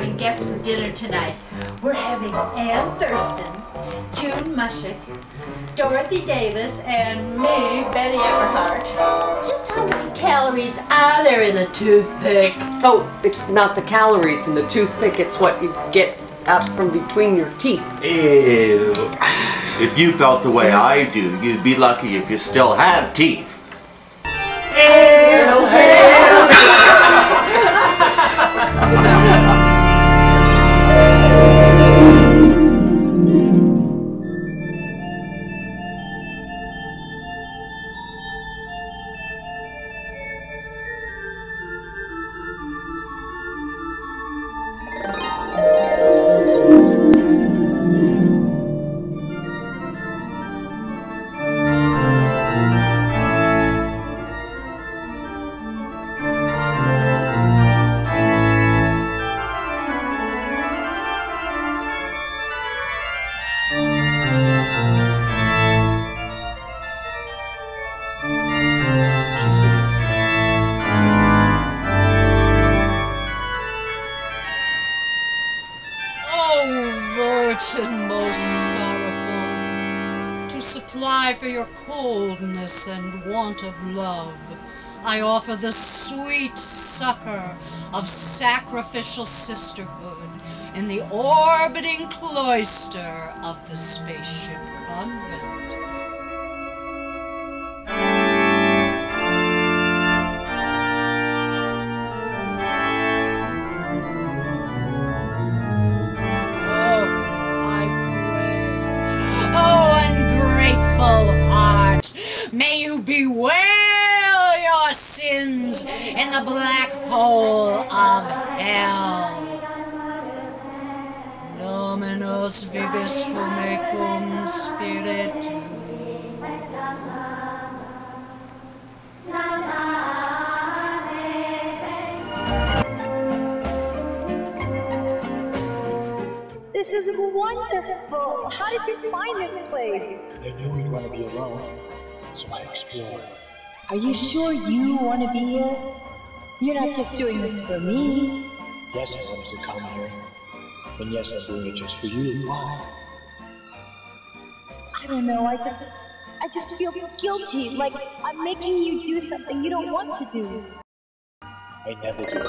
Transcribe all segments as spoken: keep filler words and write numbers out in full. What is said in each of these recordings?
having guests for dinner tonight. We're having Ann Thurston, June Mushick, Dorothy Davis, and me, Betty Everhart. Just how many calories are there in a toothpick? Oh, it's not the calories in the toothpick, it's what you get out from between your teeth. Ew. If you felt the way I do, you'd be lucky if you still had teeth. Ew, For your coldness and want of love, I offer the sweet succor of sacrificial sisterhood in the orbiting cloister of the Spaceship Convent. Oh, I pray. Oh, ungrateful heart, may you bewail your sins in the black hole of hell. Dominus vibiscum cum spiritu. This is wonderful! How did you find this place? I knew we'd want to be alone, so I explored. Are you sure you want to be here? You're not just doing this for me. Yes, I wanted to come here. And yes, I'm doing it just for you. Why? I don't know, I just... I just feel guilty, like I'm making you do something you don't want to do. I never do.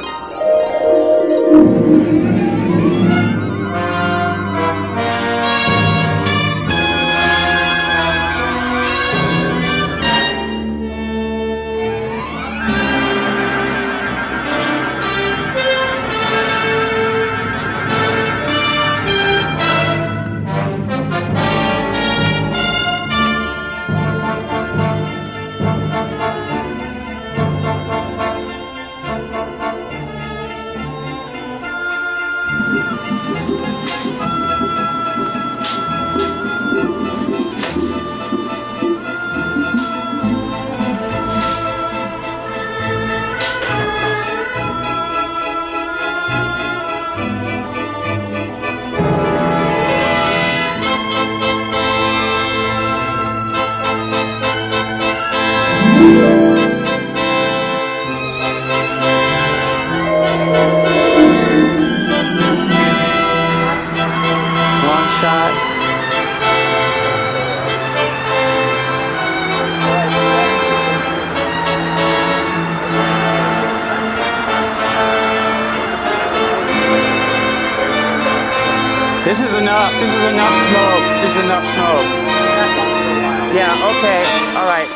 This is enough. This is enough smoke. This is enough smoke. Yeah, okay. All right.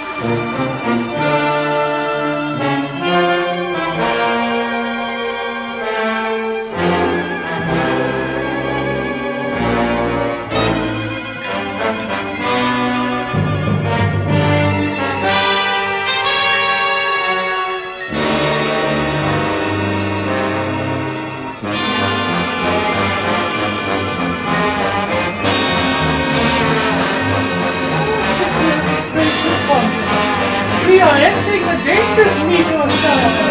We are entering the dangerous medium zone.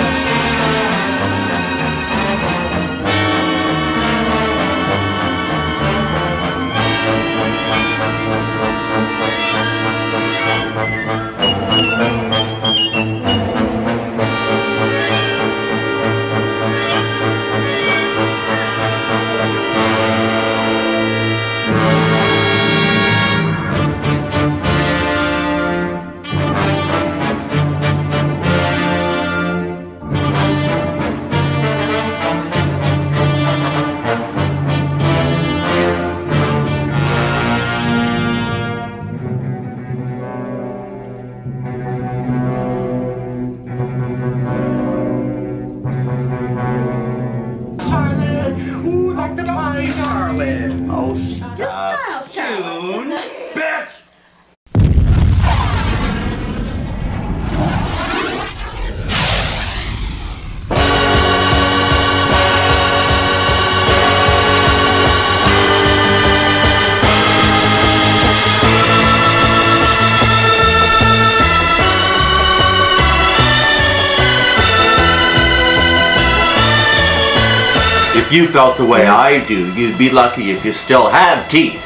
If you felt the way I do, you'd be lucky if you still had teeth.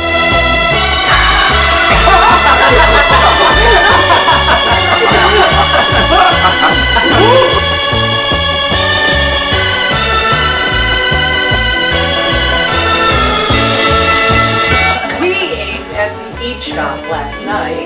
We ate at the Eat Shop last night.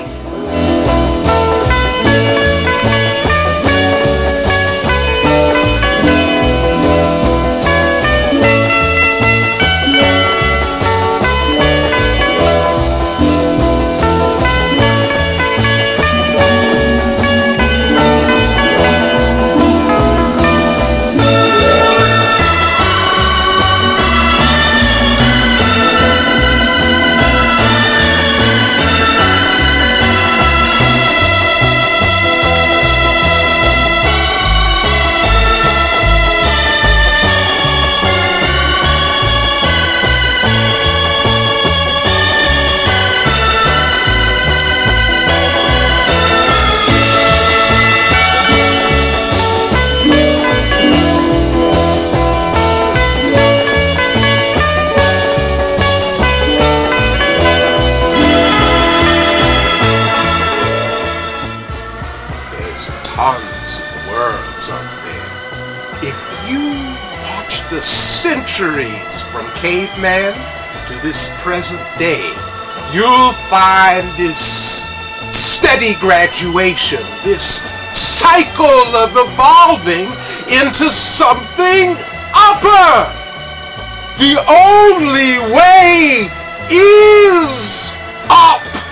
Tons of worlds up there. If you watch the centuries from caveman to this present day, you'll find this steady graduation, this cycle of evolving into something upper. The only way is up.